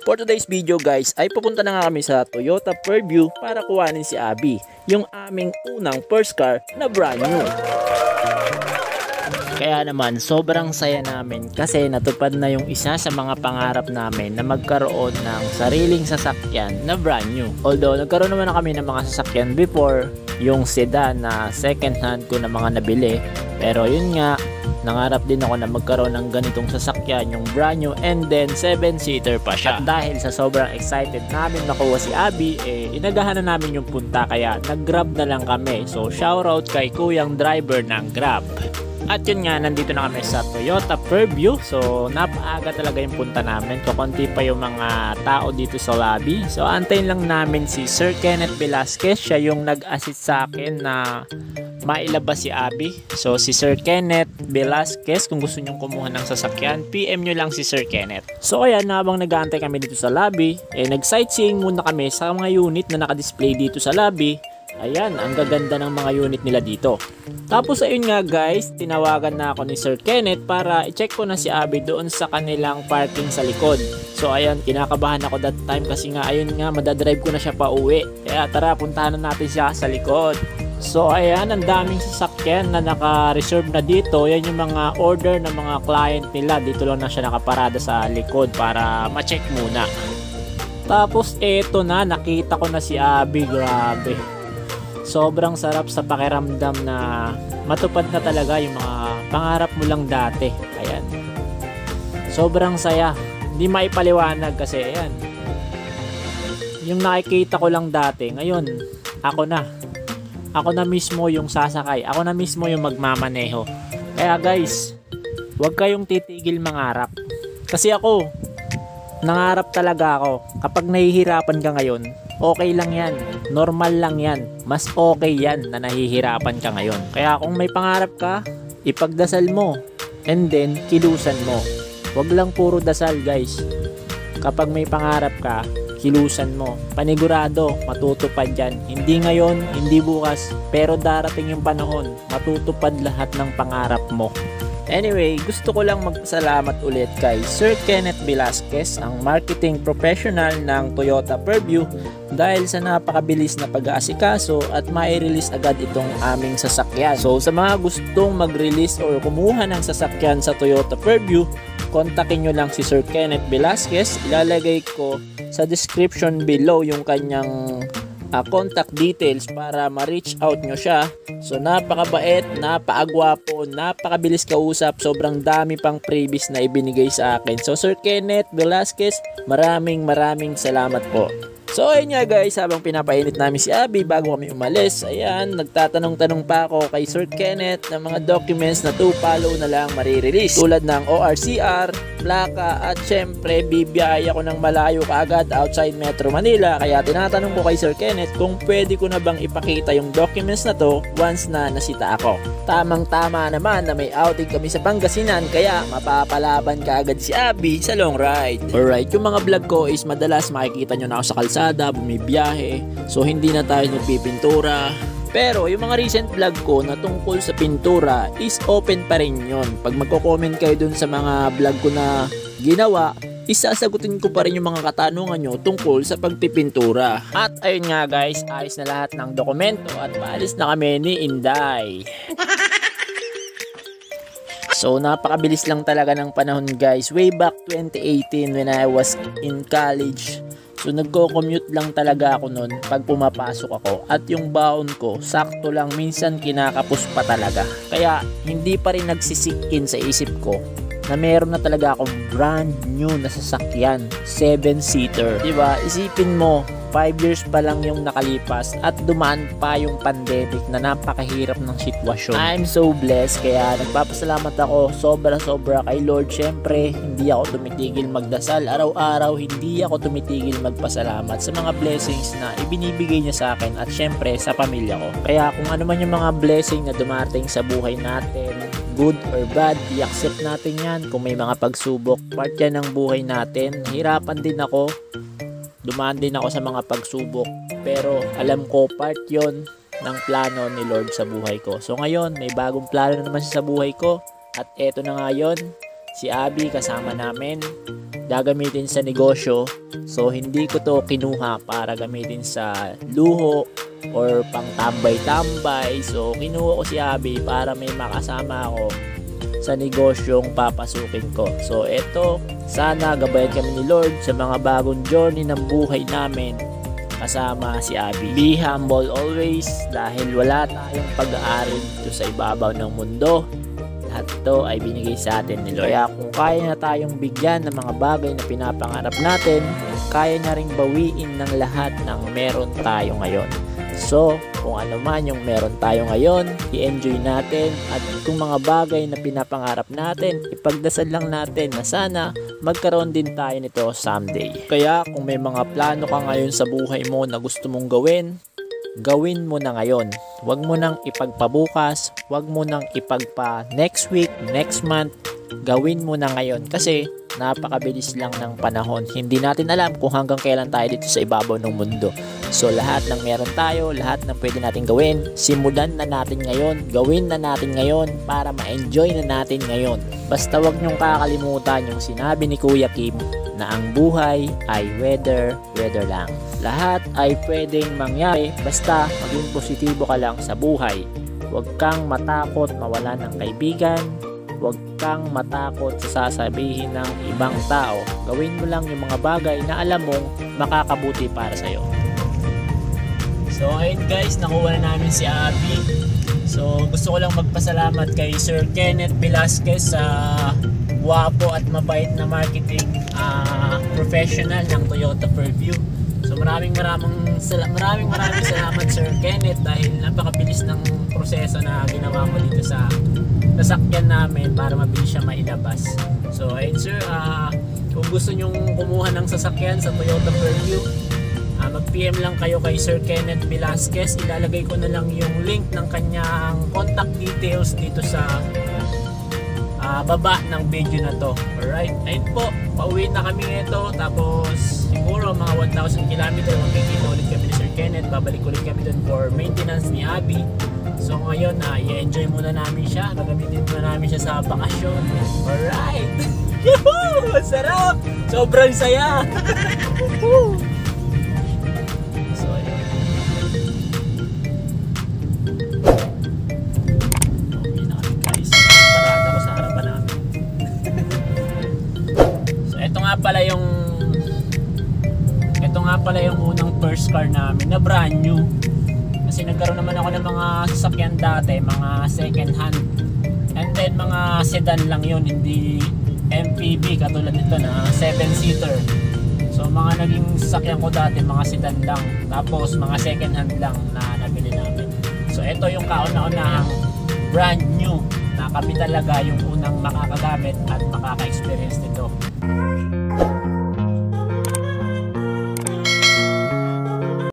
For today's video guys ay pupunta na nga kami sa Toyota Fairview para kuhanin si Abby, yung aming unang first car na brand new. Kaya naman sobrang saya namin kasi natupad na yung isa sa mga pangarap namin na magkaroon ng sariling sasakyan na brand new. Although nagkaroon naman na kami ng mga sasakyan before, yung sedan na second hand ko na mga nabili. Pero yun nga, nangarap din ako na magkaroon ng ganitong sasakyan, yung brand new, and then 7-seater pa siya. At dahil sa sobrang excited namin nakuha si Abby, inagahan na namin yung punta kaya nag-grab na lang kami. So shoutout kay kuyang driver ng Grab. At yun nga, nandito na kami sa Toyota Fairview. So napaaga talaga yung punta namin. Kukunti pa yung mga tao dito sa lobby. So antayin lang namin si Sir Kenneth Velasquez. Siya yung nag-assist sa akin na mailabas si Abby. So si Sir Kenneth Velasquez, kung gusto nyong kumuha ng sasakyan, PM nyo lang si Sir Kenneth. So ayan, habang nag-aantay kami dito sa lobby, nag-sightseeing muna kami sa mga unit na naka-display dito sa lobby. Ayan, ang gaganda ng mga unit nila dito. Tapos ayun nga guys, tinawagan na ako ni Sir Kenneth para i-check ko na si Abby doon sa kanilang parking sa likod. So ayan, kinakabahan ako that time kasi nga ayun nga, madadrive ko na siya pa uwi. Kaya tara, puntahan na natin siya sa likod. So ayan, ang daming sasakyan na naka-reserve na dito. Yan yung mga order ng mga client nila. Dito lang na siya nakaparada sa likod para ma-check muna. Tapos eto na, nakita ko na si Abby. Grabe, sobrang sarap sa pakiramdam na matupad na talaga yung mga pangarap mo lang dati. Ayan, sobrang saya. Hindi maipaliwanag kasi ayan, yung nakikita ko lang dati, ngayon ako na mismo yung sasakay, ako na mismo yung magmamaneho. Kaya guys, huwag kayong titigil mangarap. Kasi ako, nangarap talaga ako. Kapag nahihirapan ka ngayon, okay lang yan, normal lang yan, mas okay yan na nahihirapan ka ngayon. Kaya kung may pangarap ka, ipagdasal mo, and then kilusan mo. Huwag lang puro dasal guys. Kapag may pangarap ka, kilusan mo. Panigurado, matutupad yan. Hindi ngayon, hindi bukas, pero darating yung panahon, matutupad lahat ng pangarap mo. Anyway, gusto ko lang magpasalamat ulit kay Sir Kenneth Velasquez, ang marketing professional ng Toyota Fairview, dahil sa napakabilis na pag-aasikaso at mai-release agad itong aming sasakyan. So sa mga gustong mag-release or kumuha ng sasakyan sa Toyota Fairview, kontakin nyo lang si Sir Kenneth Velasquez. Ilalagay ko sa description below yung kanyang contact details para ma-reach out nyo siya. So napakabait, napakagwapo, napakabilis kausap, sobrang dami pang freebies na ibinigay sa akin. So Sir Kenneth Velasquez, maraming salamat po. So ayun nga guys, habang pinapainit namin si Abby bago kami umalis, ayan, nagtatanong-tanong pa ako kay Sir Kenneth ng mga documents na 2 follow na lang marirelease. Tulad ng ORCR, plaka, at syempre bibiyaya ko ng malayo kaagad outside Metro Manila. Kaya tinatanong ko kay Sir Kenneth kung pwede ko na bang ipakita yung documents na to once na nasita ako. Tamang-tama naman na may outing kami sa Pangasinan, kaya mapapalaban kaagad si Abby sa long ride. Alright, yung mga vlog ko is madalas makikita nyo na ako sa kalsada, bumibiyahe, so hindi na tayo nagpipintura. Pero yung mga recent vlog ko na tungkol sa pintura is open pa rin yun. Pag magko-comment kayo dun sa mga vlog ko na ginawa, isasagutin ko pa rin yung mga katanungan nyo tungkol sa pagpipintura. At ayun nga guys, ayos na lahat ng dokumento at paalis na kami ni Inday. So napakabilis lang talaga ng panahon guys. Way back 2018 when I was in college, so nagko-commute lang talaga ako nun pag pumapasok ako. At yung baon ko, sakto lang, minsan kinakapos pa talaga. Kaya hindi pa rin nagsisikin sa isip ko na meron na talaga akong brand new na sasakyan, 7-seater. Diba? Isipin mo, 5 years pa lang yung nakalipas at dumaan pa yung pandemic na napakahirap ng sitwasyon. I'm so blessed, kaya nagpapasalamat ako sobra kay Lord. Syempre, hindi ako tumitigil magdasal. Araw-araw, hindi ako tumitigil magpasalamat sa mga blessings na ibinibigay niya sa akin at syempre sa pamilya ko. Kaya kung ano man yung mga blessing na dumating sa buhay natin, good or bad, i-accept natin yan. Kung may mga pagsubok, part yan ng buhay natin. Hirapan din ako, dumaan din ako sa mga pagsubok, pero alam ko part yon ng plano ni Lord sa buhay ko. So ngayon, may bagong plano naman siya sa buhay ko, at eto na nga yun, si Abby kasama namin. gagamitin sa negosyo. So hindi ko to kinuha para gamitin sa luho or pang tambay-tambay. So kinuha ko si Abby para may makasama ako sa negosyong papasukin ko. So eto, sana gabayan kami ni Lord sa mga bagong journey ng buhay namin kasama si Abby. Be humble always dahil wala tayong pag-aaral dito sa ibabaw ng mundo. Lahat ito ay binigay sa atin ni Lord. Kaya kung kaya na tayong bigyan ng mga bagay na pinapangarap natin, kaya na ring bawiin ng lahat ng meron tayo ngayon. So, kung ano man yung meron tayo ngayon, i-enjoy natin, at kung mga bagay na pinapangarap natin, ipagdasal lang natin na sana magkaroon din tayo nito someday. Kaya kung may mga plano ka ngayon sa buhay mo na gusto mong gawin mo na ngayon. Huwag mo nang ipagpabukas, huwag mo nang ipagpa next week, next month. Gawin mo na ngayon kasi napakabilis lang ng panahon. Hindi natin alam kung hanggang kailan tayo dito sa ibabaw ng mundo. So lahat ng meron tayo, lahat ng pwede natin gawin, simulan na natin ngayon, gawin na natin ngayon para ma-enjoy na natin ngayon. Basta wag niyong kakalimutan yung sinabi ni Kuya Kim na ang buhay ay weather lang. Lahat ay pwedeng mangyari basta maging positibo ka lang sa buhay. Huwag kang matakot mawala ng kaibigan. Huwag kang matakot sa sasabihin ng ibang tao. Gawin mo lang yung mga bagay na alam mong makakabuti para sa'yo. So ayun guys, nakuha na namin si Abby. So gusto ko lang magpasalamat kay Sir Kenneth Velasquez sa guwapo at mabait na marketing professional ng Toyota Fairview. So maraming salamat Sir Kenneth dahil napakabilis ng proseso na ginawa mo dito sa sasakyan namin para mabilis siya mailabas. So ayun sir, kung gusto nyong kumuha ng sasakyan sa Toyota Fairview, mag-PM lang kayo kay Sir Kenneth Velasquez. Ilalagay ko na lang yung link ng kanyang contact details dito sa baba ng video na to. Alright, ayun po, pauwi na kami nito. Tapos siguro mga 1,000 km magkikita ulit kami ni Sir Kenneth. Babalik ulit kami dun for maintenance ni Abby. So ngayon, i-enjoy muna namin siya. Gagamitin muna namin siya sa bakasyon. Alright! Yuhuu! Sarap! Sobrang saya! So ayun. Okay na kami guys. Parada ko sa harapan namin. So ito nga pala yung unang first car namin na brand new. Kasi nagkaroon naman ako ng mga sasakyan dati, mga second hand. And then mga sedan lang yun, hindi MPV katulad nito na 7-seater. So mga naging sasakyan ko dati, mga sedan lang. Tapos mga second hand lang na nabili namin. So ito yung kauna-unahang brand new na kami talaga yung unang makakagamit at makaka-experience nito.